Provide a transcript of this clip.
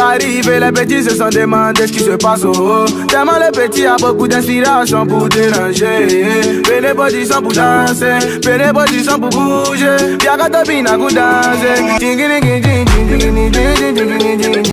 arrive et les petits se sont demandés ce qui se passe au haut. Tellement le petit a beaucoup d'inspiration pour déranger. Prenez position pour danser, prenez position pour bouger. Y'a qu'à topiner pour danser.